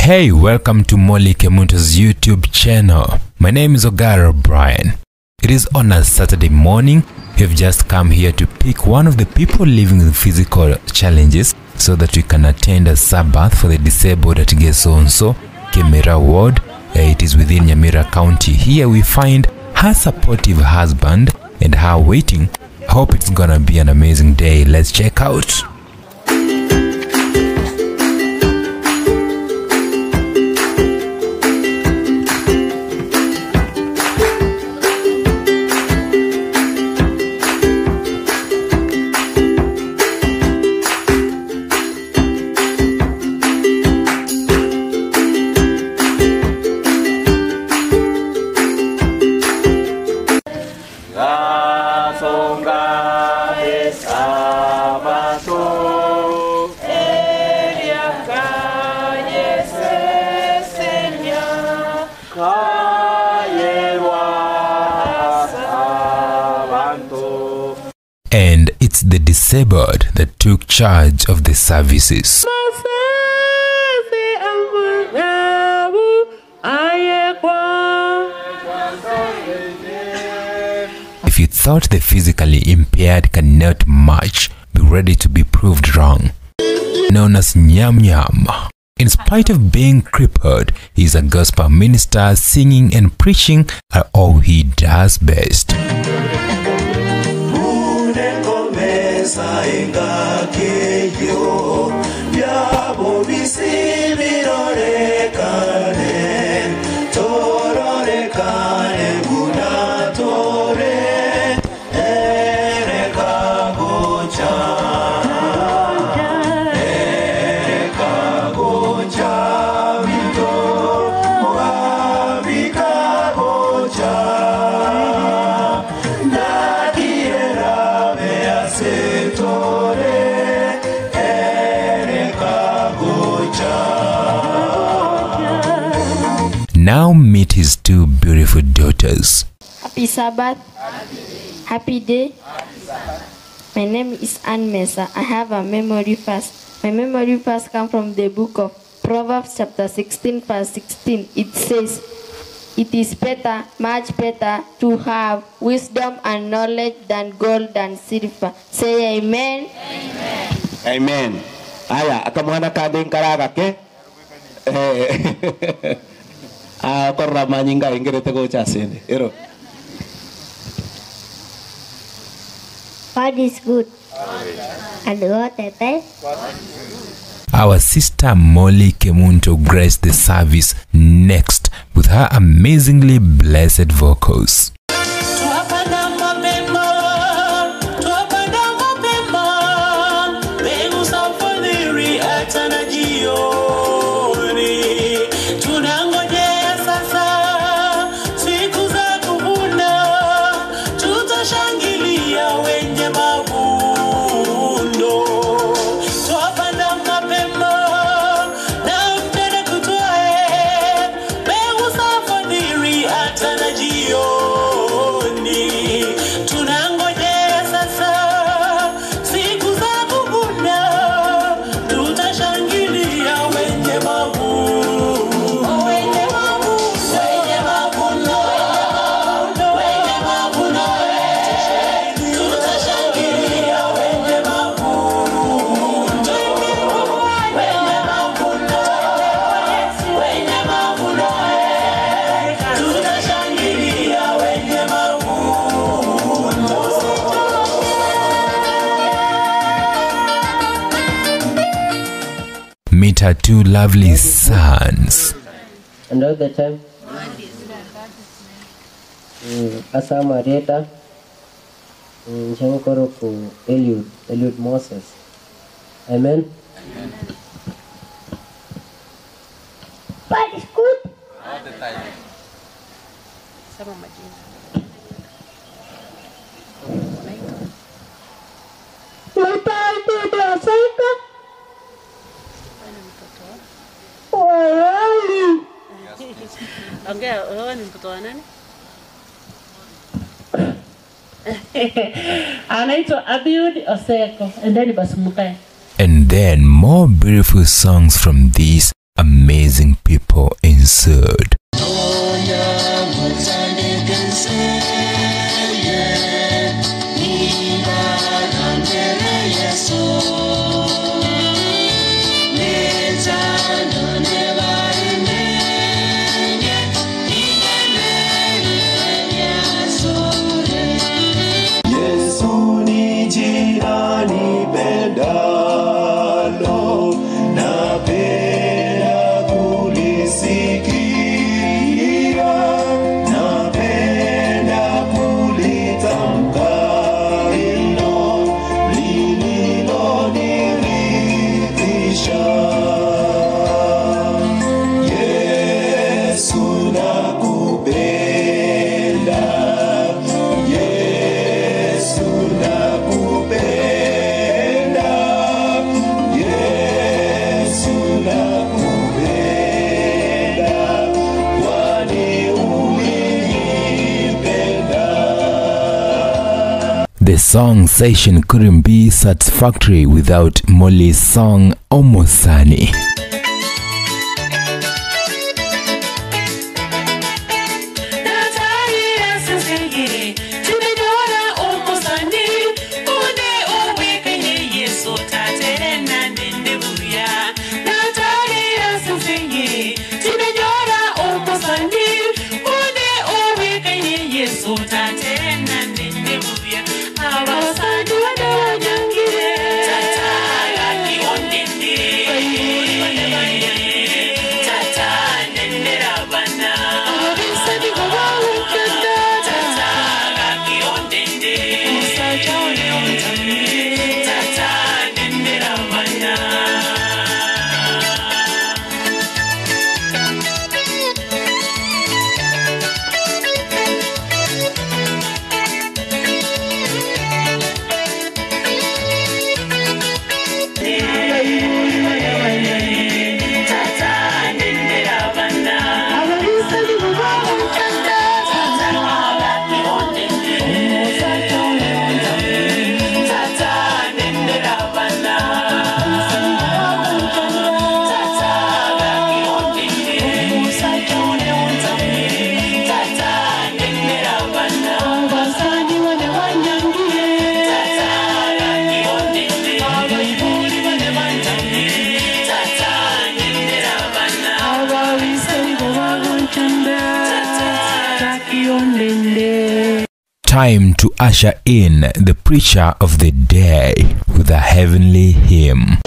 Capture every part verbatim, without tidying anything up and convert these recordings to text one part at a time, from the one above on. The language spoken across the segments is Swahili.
Hey, welcome to Molly Kemunto's YouTube channel. My name is Ogara Brian. It is on a Saturday morning. We've just come here to pick one of the people living with physical challenges so that we can attend a Sabbath for the disabled at Gesonso, Kemera Ward. It is within Nyamira County. Here we find her supportive husband and her waiting. Hope it's gonna be an amazing day. Let's check out. And it's the disabled that took charge of the services. If you thought the physically impaired cannot march, be ready to be proved wrong. Known as Nyam Nyam. In spite of being crippled, he's a gospel minister. Singing and preaching are all he does best. Now meet his two beautiful daughters. Happy Sabbath. Happy day. My name is Anne Mesa. I have a memory verse. My memory verse comes from the book of Proverbs chapter sixteen verse sixteen. It says, "It is better, much better to have wisdom and knowledge than gold and silver." Say amen. Amen. Amen. Aya, akamwana kadeng karaga ke? Eh. Ah, korra manyinga ingere tego chasene. Ero. God is good. And God is. Our sister Molly Kemunto graced the service next with her amazingly blessed vocals. Meet her two lovely sons. And all the time, Asa Marieta, Shankoroku, Eliud, Eliud Moses. Amen. God is good. All the time. Sama majina. Ongea, wewe ni mtoto wa nani? Anaitwa Abiud Oseko, and then Basmukai. And then more beautiful songs from these amazing people ensued. The song session couldn't be satisfactory without Molly's song Omosani. Time to usher in the preacher of the day with a heavenly hymn.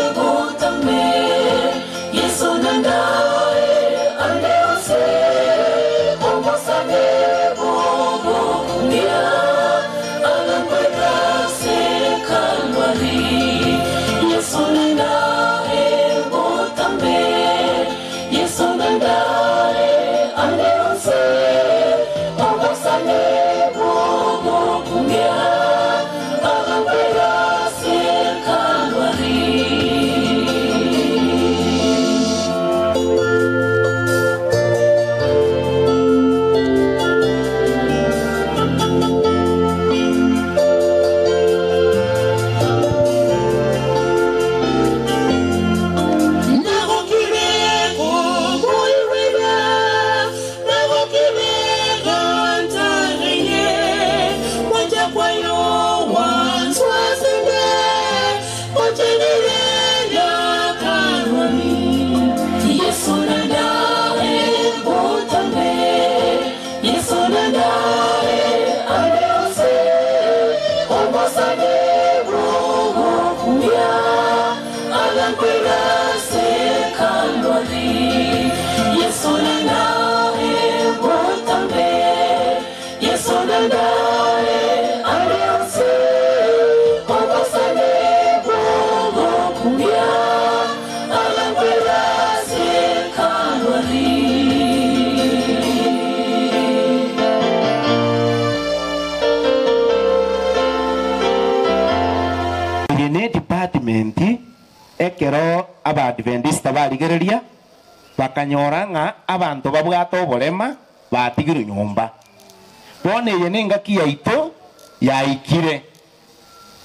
Ekero aba Adventista baligereria bakanyoranga abantu babwato bolema batigiru nyumba bone ye nengaki yaito yaikire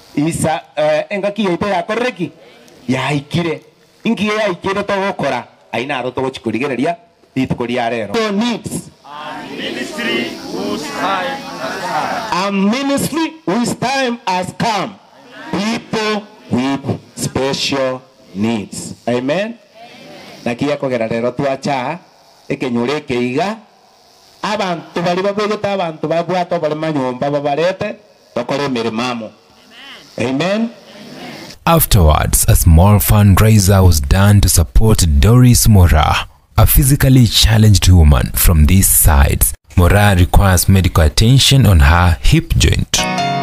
isa engaki yaito yakoreki yaikire ingi yaikire to gukora aina aro to chikurigereria itukoria rero. So needs A ministry whose time has come. a ministry whose time has come. People with special needs. Amen. Nakia kogera rero tuacha ekenyure keiga abantu bali babegeta abantu babwato bali manyomba babarete bakore mirimamo. Amen. Afterwards, a small fundraiser was done to support Doris Mora, a physically challenged woman from these sides. Mora requires medical attention on her hip joint.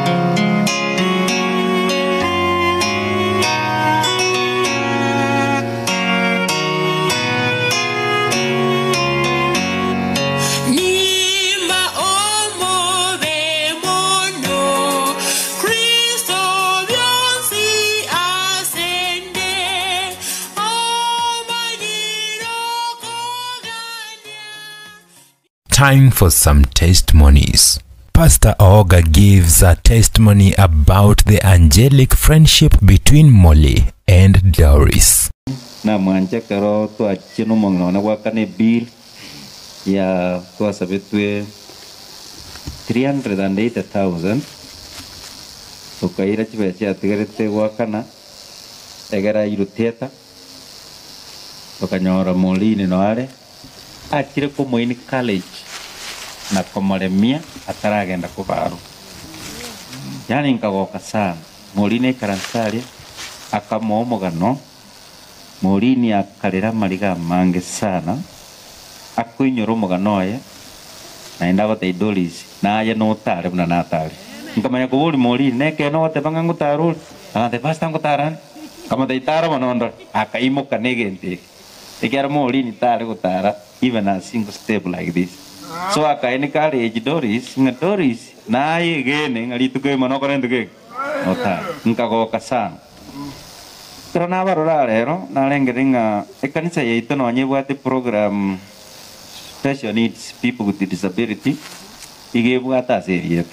Time for some testimonies. Pastor Oga gives a testimony about the angelic friendship between Molly and Doris. Na mwanja karo to achino mongona wakane bill ya to sabetwe three hundred eighty thousand. So kaira chibechi atigerete wakana egera iruteta. To kanyora Molly ni noare akire ko moini college na komoremia ataragenda kubaru. Yani nkagoka sana Molly karansari akamomogano Molly akarera mariga mange sana akuinyoro moganoye na indago te Doris na aya no tare buna natare nkamanya ko buri Molly neke no te banga ngutaru ana te pasta ngutaran kama te tara monondo akaimo kanegente ekera Molly ni tare gutara even a single step like this. So akaini college Doris nga Doris na yegene ngali tuke monokore nduke ota nkagoka sana pero na barora rero na lengerenga ekanisa yeito no nyebwate program special needs people with disability igebwata serie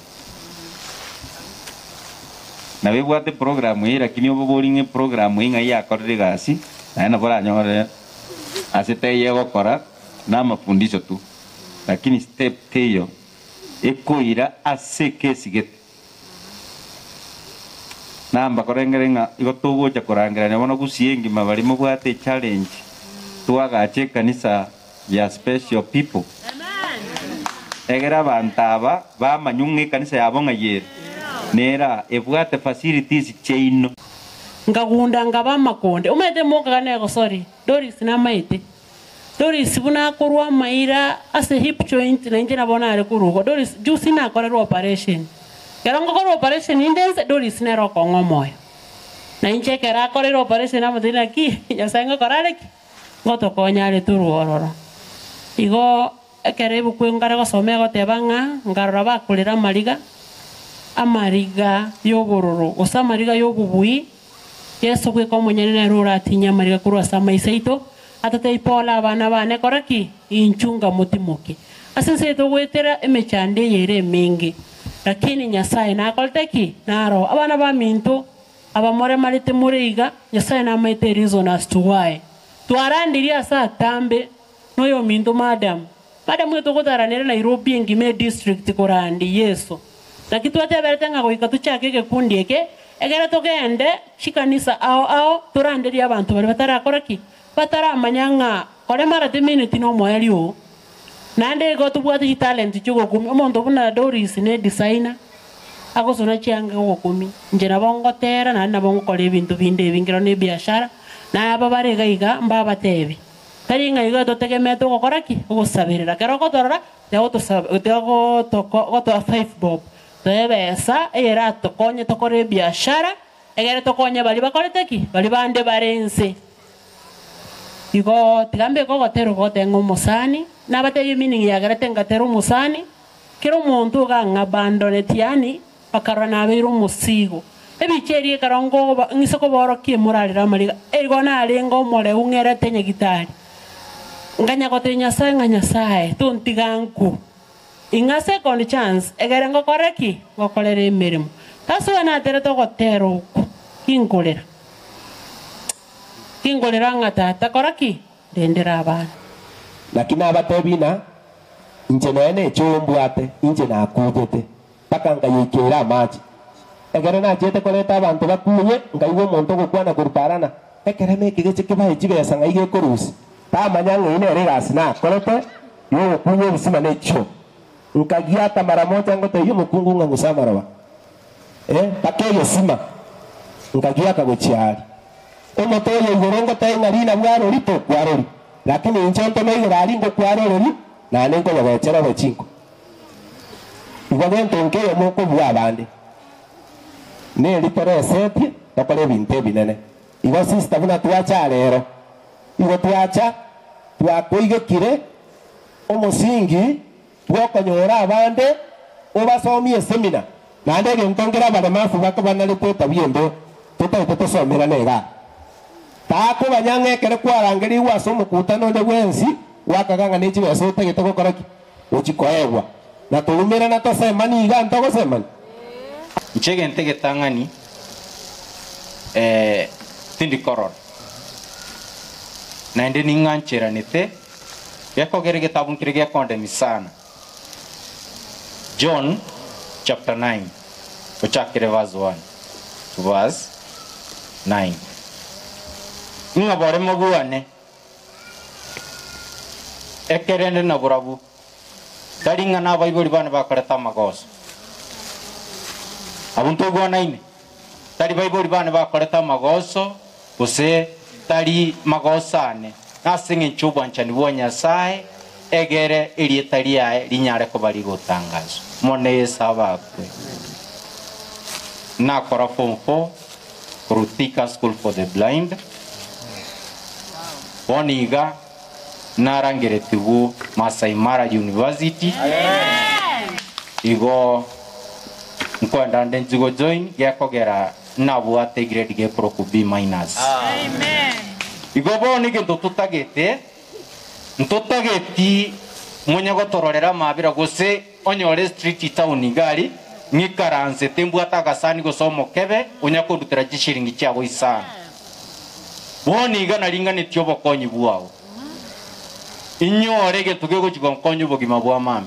na bebwate program ira kinyo boboringe program inga ya korre gasi na bora nyore asite yego kora na mafundisho tu lakini step teyo ekoira aseke sigete namba korengerenga igotugo cha korangira nabona gusiengi mabari mu bwate challenge twagache kanisa ya special people. Amen. Egera bantaba bamanyunge kanisa yabo ngayere nera ebwate facilities cheino ngagunda ngaba makonde umete moka kanego sorry Doris na maite Doris buna korwa maira ase hip joint na injina bona ari kurugo Doris juice na korero operation kerongo korero operation intense Doris na roko ngomoyo na inche kera korero operation na mudina ki ya sango korare ki ngoto konyare turuororo igo ekerebu kwengara gosome gotebanga ngarora bakulira mariga amariga yobororo osamariga yobubui Yesu kwe kwa mwenyene na rura atinya mariga kurwa sama isaito atate ipola abana bane koraki inchunga mutimuki asense to wetera emechande yere mingi lakini Nyasaye na akolteki naro abana ba minto abamore malite muriga Nyasaye na maite reason as to why twarandiria sa tambe noyo minto madam madam wetu kotaranere Nairobi ngime district korandi Yesu na kitu ateberetenga goika tuchake kekundi eke egera togende chikanisa ao ao turandiria abantu bari batara koraki batara manyanga kore marate minute no moyalio nande go tubwati talent chugo kumi omonto buna Doris ne designer agosona chianga go kumi njera bongo tera na na bongo kore bintu binde bingiro ne biashara na aba bare gaiga mbaba tebi taringa iga to tegeme to koraki go sabirira kero ko torora te go to te go to go to five bob tebesa era to konye to kore biashara egere to konye bali bakoreteki bali bande barense igo tigambe ko gotero gotengo musani na bateye meaning ya garate ngatero musani kero muntu ga ngabandone tiani akarana abiru musigo ebicherie karongo ngisoko borokie murarira mariga ego na alengo more ungere tenye gitari nganya gotenya sae nganya sae tuntiganku inga second chance egere ngo koreki gokorere emirimo taso na tere to gotero kingolera kingolera ngata takoraki ndendera abana lakini abatebina inje nene chumbwate inje nakugete paka ngayikira amaji egere na jete koleta abantu bakunye ngaiwe muntu gukwana kuruparana ekere meke gece kibaye kibesa ngaige kurusi tamanyanga ine regasi na kolete yo kunye bisima necho nkagiata mara moja ngote yo mukungu ngusama roba eh pakeyo sima nkagiaka gochiari omoto yo ngorongo tainga rina bwaro rito kwarori lakini inchonto no irari ngo kwarori na nengo yabechera bechinko igwagento nkeyo moko bwa bandi ne litore seti tokole binte binene igo sister buna tuacha rero igo tuacha twakoige kire omusingi twokonyora abande obasomie semina nande gentongera bale mafu bakabana leteta biendo tota tutosomera nega tako banyange kere kwarangeri wasomo kutano de wensi wakaganga nechi wasote getoko koraki uchikoewa na tulumira na tosema ni iga ntoko semani Nchege ntege tangani eh tindi koror na ende ninganchera nite yako gerege tabun kirege konde misana John chapter nine uchakire verse one to verse nine inga bore moguane ekerende na burabu taringa na bible bana bakareta magoso abuntu gwana tari bible bana bakoreta magoso use tari magosane nasinge nchubwa nchani wonya sai egere iri tari yae linyare ko bari gutangazo mone sabakwe na kora form four Rutika School for the Blind boniga narangere tubu Masai Mara University igo nkwenda ndenzigo join yakogera nabuate grade ge pro ku B minus amen igo boni ke tutagete ntutageti munya gotororera mabira gose onyore street town gari ngikaranze tembu atagasani gosomo kebe unya kodutera gishiringi cyabo isana boni ga naringa netyo bokonyi buawo inyore ge tugego kigonkonyo bogima bwa mami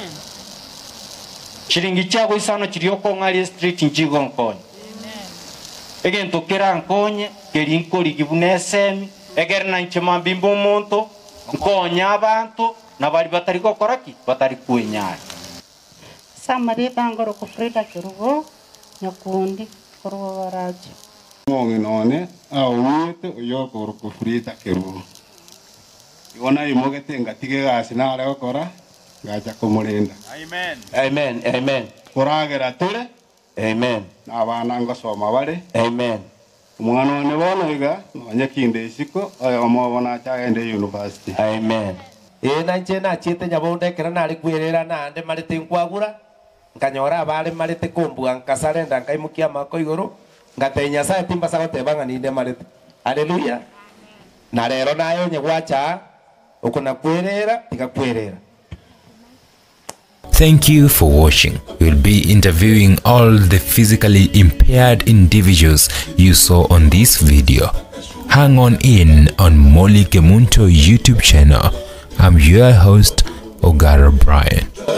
chiringi chako isano chirioko ngari street njigo nkonye ege ntokera nkonye keri nkori gibunese egere na nchema bimbo monto nkonya abantu nabari batari gokoraki batari kuenyara samari tangoro ku freda kirugo nyakundi korugo baraje ngonge none awete uyoko ku freda kirugo ibona imogete ngatige gasi nare gokora gacha kumurenda amen amen amen kuragera tule amen abana ngosoma bare amen umwana wane bona iga nonye kinde isiko oyo mobona chaende university amen e na nje na chete nyabonde kera nari kwirera na ande marite nkwagura nkanyora abale marite kumbua nkasarenda nkaimukia mako iguru ngatenya sa timba sa gotebanga ninde marite haleluya na rero nayo nyegwacha ukuna kwirera tigakwirera. Thank you for watching. We'll be interviewing all the physically impaired individuals you saw on this video. Hang on in on Molly Kemunto YouTube channel. I'm your host, Ogara Brian.